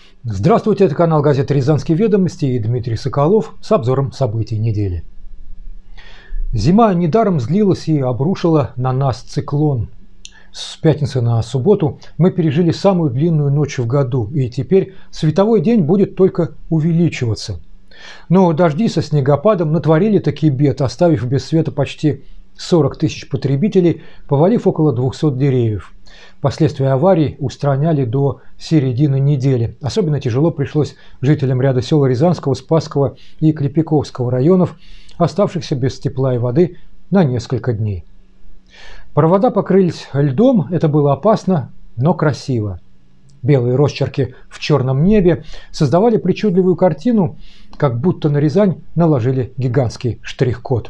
Здравствуйте, это канал газеты «Рязанские ведомости» и Дмитрий Соколов с обзором событий недели. Зима недаром злилась и обрушила на нас циклон. С пятницы на субботу мы пережили самую длинную ночь в году, и теперь световой день будет только увеличиваться. Но дожди со снегопадом натворили такие бед, оставив без света почти 40 тысяч потребителей, повалив около 200 деревьев. Последствия аварий устраняли до середины недели. Особенно тяжело пришлось жителям ряда сел Рязанского, Спасского и Клепиковского районов, оставшихся без тепла и воды на несколько дней. Провода покрылись льдом, это было опасно, но красиво. Белые росчерки в черном небе создавали причудливую картину, как будто на Рязань наложили гигантский штрих-код.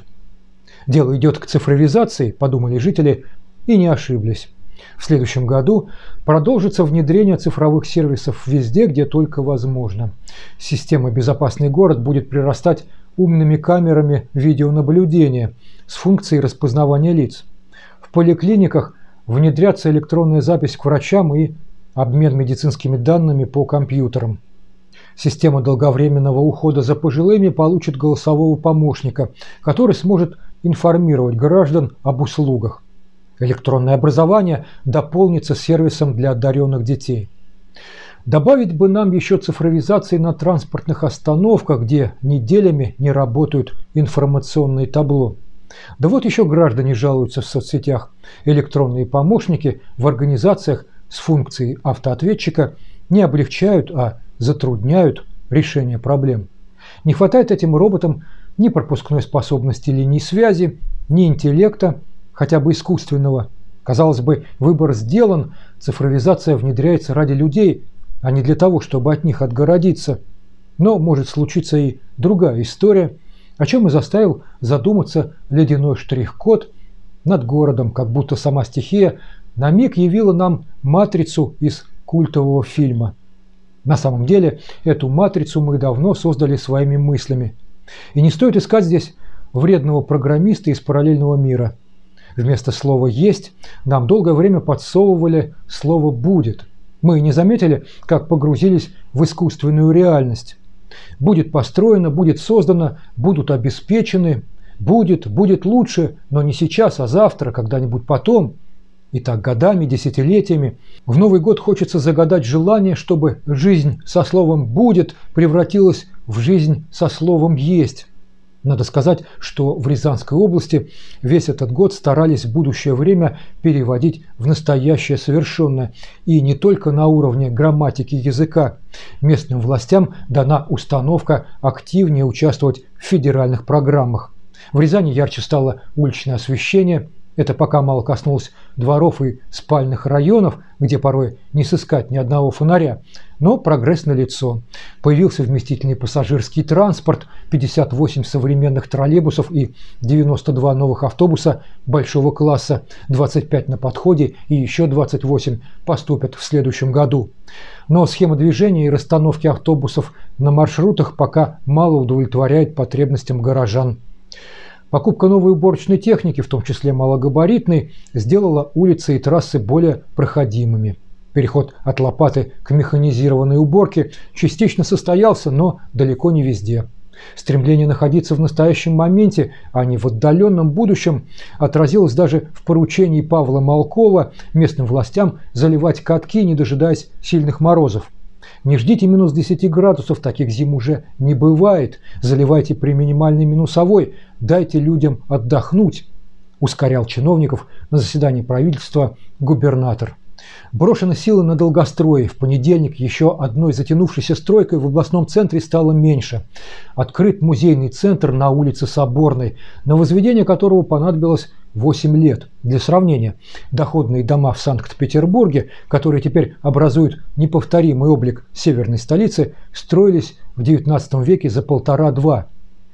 Дело идет к цифровизации, подумали жители, и не ошиблись. В следующем году продолжится внедрение цифровых сервисов везде, где только возможно. Система «Безопасный город» будет прирастать умными камерами видеонаблюдения с функцией распознавания лиц. В поликлиниках внедрятся электронная запись к врачам и обмен медицинскими данными по компьютерам. Система долговременного ухода за пожилыми получит голосового помощника, который сможет информировать граждан об услугах. Электронное образование дополнится сервисом для одаренных детей. Добавить бы нам еще цифровизации на транспортных остановках, где неделями не работают информационные табло. Да вот еще граждане жалуются в соцсетях. Электронные помощники в организациях с функцией автоответчика не облегчают, а затрудняют решение проблем. Не хватает этим роботам ни пропускной способности линий связи, ни интеллекта, хотя бы искусственного. Казалось бы, выбор сделан, цифровизация внедряется ради людей, а не для того, чтобы от них отгородиться. Но может случиться и другая история, о чем и заставил задуматься ледяной штрих-код над городом, как будто сама стихия на миг явила нам матрицу из культового фильма. На самом деле, эту матрицу мы давно создали своими мыслями. И не стоит искать здесь вредного программиста из параллельного мира. Вместо слова «есть» нам долгое время подсовывали слово «будет». Мы не заметили, как погрузились в искусственную реальность. Будет построено, будет создано, будут обеспечены, будет лучше, но не сейчас, а завтра, когда-нибудь потом. И так годами, десятилетиями. В Новый год хочется загадать желание, чтобы жизнь со словом «будет» превратилась в жизнь со словом «есть». Надо сказать, что в Рязанской области весь этот год старались будущее время переводить в настоящее совершенное. И не только на уровне грамматики языка. Местным властям дана установка активнее участвовать в федеральных программах. В Рязани ярче стало уличное освещение. Это пока мало коснулось дворов и спальных районов, где порой не сыскать ни одного фонаря. Но прогресс налицо. Появился вместительный пассажирский транспорт, 58 современных троллейбусов и 92 новых автобуса большого класса, 25 на подходе и еще 28 поступят в следующем году. Но схема движения и расстановки автобусов на маршрутах пока мало удовлетворяет потребностям горожан. Покупка новой уборочной техники, в том числе малогабаритной, сделала улицы и трассы более проходимыми. Переход от лопаты к механизированной уборке частично состоялся, но далеко не везде. Стремление находиться в настоящем моменте, а не в отдаленном будущем, отразилось даже в поручении Павла Малкова местным властям заливать катки, не дожидаясь сильных морозов. Не ждите минус 10 градусов, таких зим уже не бывает. Заливайте при минимальной минусовой, дайте людям отдохнуть, ускорял чиновников на заседании правительства губернатор. Брошены силы на долгострой. В понедельник еще одной затянувшейся стройкой в областном центре стало меньше. Открыт музейный центр на улице Соборной, на возведение которого понадобилось 8 лет. Для сравнения, доходные дома в Санкт-Петербурге, которые теперь образуют неповторимый облик северной столицы, строились в XIX веке за 1,5–2.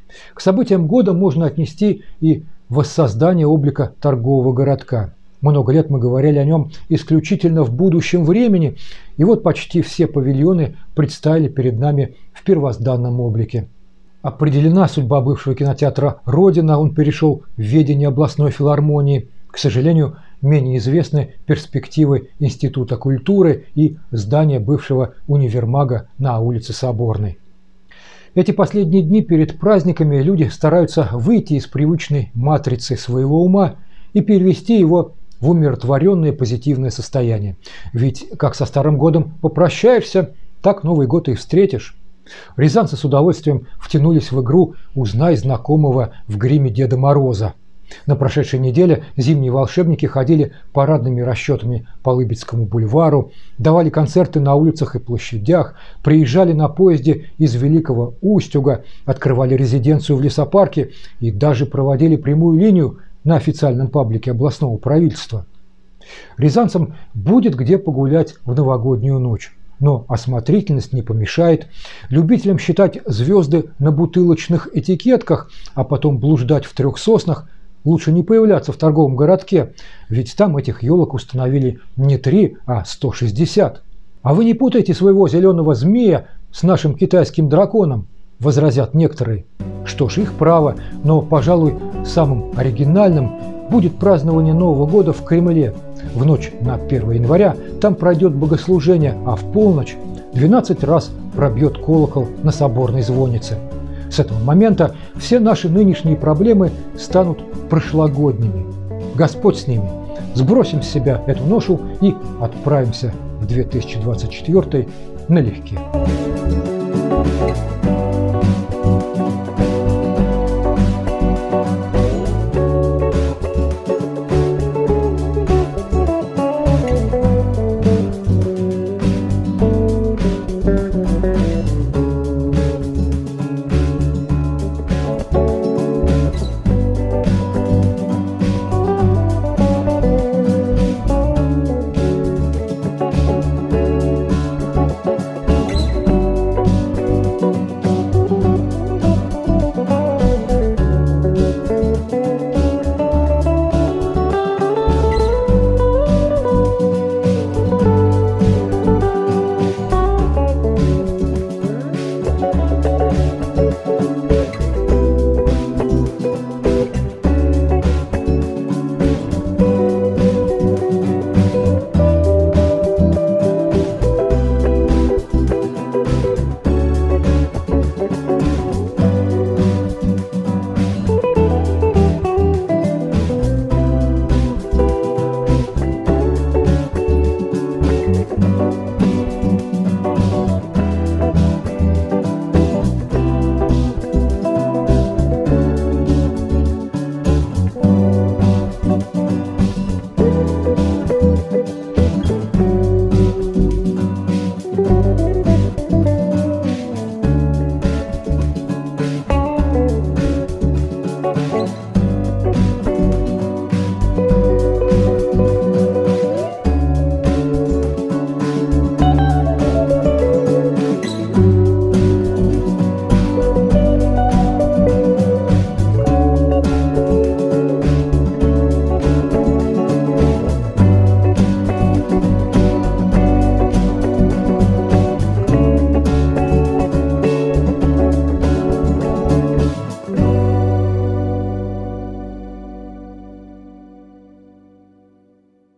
К событиям года можно отнести и воссоздание облика торгового городка. Много лет мы говорили о нем исключительно в будущем времени, и вот почти все павильоны предстали перед нами в первозданном облике. Определена судьба бывшего кинотеатра «Родина», он перешел в ведение областной филармонии. К сожалению, менее известны перспективы Института культуры и здания бывшего универмага на улице Соборной. Эти последние дни перед праздниками люди стараются выйти из привычной матрицы своего ума и перевести его в умиротворенное позитивное состояние. Ведь как со Старым годом попрощаешься, так Новый год и встретишь. Рязанцы с удовольствием втянулись в игру «Узнай знакомого в гриме Деда Мороза». На прошедшей неделе зимние волшебники ходили парадными расчетами по Лыбецкому бульвару, давали концерты на улицах и площадях, приезжали на поезде из Великого Устюга, открывали резиденцию в лесопарке и даже проводили прямую линию на официальном паблике областного правительства. Рязанцам будет где погулять в новогоднюю ночь. Но осмотрительность не помешает. Любителям считать звезды на бутылочных этикетках, а потом блуждать в Трех Соснах, лучше не появляться в торговом городке, ведь там этих елок установили не 3, а 160. А вы не путайте своего зеленого змея с нашим китайским драконом, возразят некоторые. Что ж, их право, но, пожалуй, самым оригинальным будет празднование Нового года в Кремле. В ночь на 1 января там пройдет богослужение, а в полночь 12 раз пробьет колокол на соборной звоннице. С этого момента все наши нынешние проблемы станут прошлогодними. Господь с ними. Сбросим с себя эту ношу и отправимся в 2024 налегке.